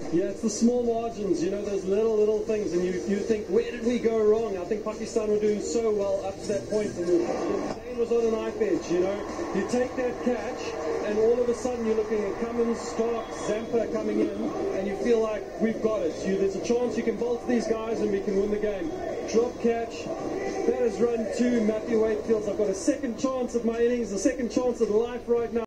Yeah, it's the small margins, you know, those little things, and you think, where did we go wrong? I think Pakistan were doing so well up to that point, and Dane was on a knife edge, you know. You take that catch, and all of a sudden you're looking at Cummins, Stark, Zampa coming in, and you feel like, we've got it. There's a chance you can bolt these guys and we can win the game. Drop catch, that is run 2, Matthew Wade feels I've got a second chance at my innings, a second chance at life right now.